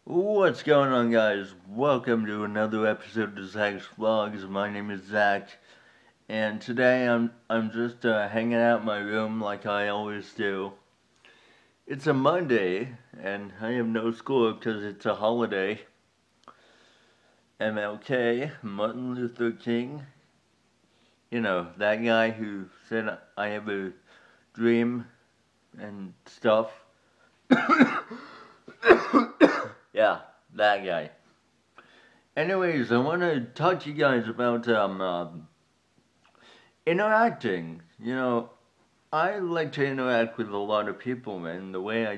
What's going on, guys? Welcome to another episode of Zach's Vlogs. My name is Zach, and today I'm just hanging out in my room like I always do. It's a Monday, and I have no school because it's a holiday. MLK, Martin Luther King, that guy who said I have a dream and stuff. Yeah, that guy. Anyways, I want to talk to you guys about interacting. I like to interact with a lot of people, and the way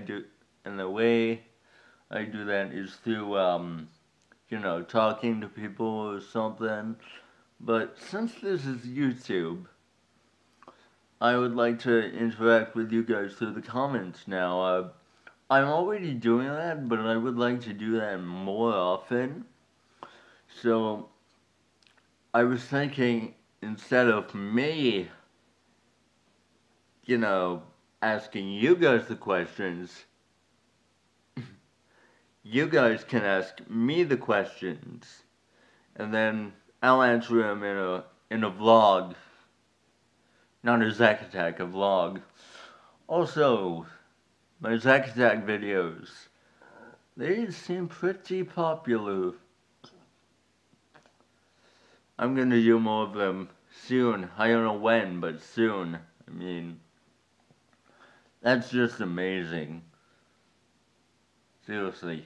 I do that is through talking to people or something. But since this is YouTube, I would like to interact with you guys through the comments now. I'm already doing that, but I would like to do that more often. So I was thinking, instead of me, asking you guys the questions, you guys can ask me the questions, and then I'll answer them in a vlog. Not a Zack Attack, a vlog. Also, my Zack Attack videos, they seem pretty popular. I'm gonna do more of them soon. I don't know when, but soon. I mean, that's just amazing. Seriously.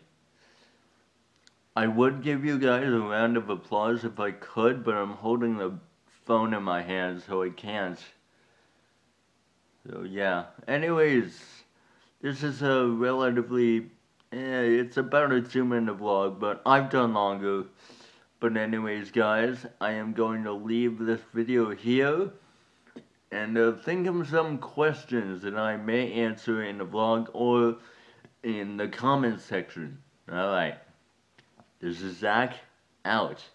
I would give you guys a round of applause if I could, but I'm holding the phone in my hand, so I can't. So yeah. Anyways, this is a relatively, it's about a 2-minute vlog, but I've done longer. But anyways, guys, I am going to leave this video here, and think of some questions that I may answer in the vlog or in the comments section. Alright, this is Zach, out.